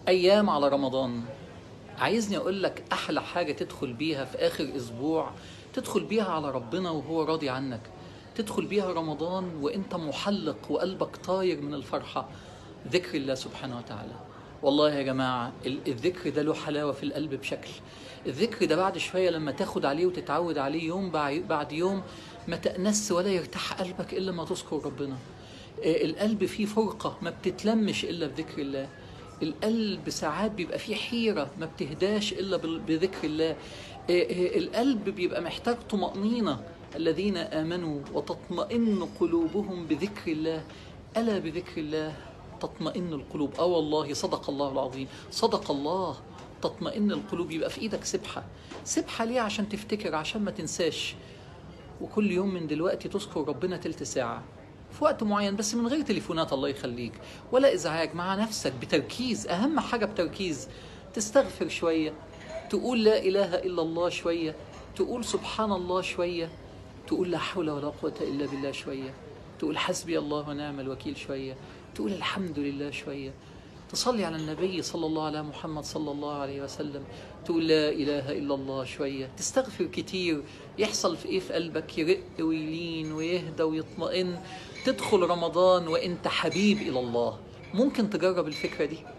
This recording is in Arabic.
أيام على رمضان، عايزني أقول لك أحلى حاجة تدخل بيها في آخر أسبوع، تدخل بيها على ربنا وهو راضي عنك، تدخل بيها رمضان وإنت محلق وقلبك طاير من الفرحة. ذكر الله سبحانه وتعالى. والله يا جماعة الذكر ده له حلاوة في القلب بشكل. الذكر ده بعد شوية لما تاخد عليه وتتعود عليه يوم بعد يوم، ما تأنس ولا يرتاح قلبك إلا ما تذكر ربنا. القلب فيه فرقة ما بتتلمش إلا بذكر الله. القلب ساعات بيبقى فيه حيرة ما بتهداش إلا بذكر الله. القلب بيبقى محتاج طمأنينة. الذين آمنوا وتطمئن قلوبهم بذكر الله، ألا بذكر الله تطمئن القلوب. والله صدق الله العظيم، صدق الله. تطمئن القلوب. يبقى في ايدك سبحة. سبحة ليه؟ عشان تفتكر، عشان ما تنساش. وكل يوم من دلوقتي تذكر ربنا تلت ساعة في وقت معين، بس من غير تليفونات الله يخليك، ولا إزعاج، مع نفسك بتركيز. أهم حاجة بتركيز. تستغفر شوية، تقول لا إله إلا الله شوية، تقول سبحان الله شوية، تقول لا حول ولا قوة إلا بالله شوية، تقول حسبي الله ونعم الوكيل شوية، تقول الحمد لله شوية، تصلي على النبي صلى الله على محمد صلى الله عليه وسلم، تقول لا إله إلا الله شوية، تستغفر كتير. يحصل في إيه في قلبك؟ يرق ويلين ويهدى ويطمئن. تدخل رمضان وإنت حبيب إلى الله. ممكن تجرب الفكرة دي؟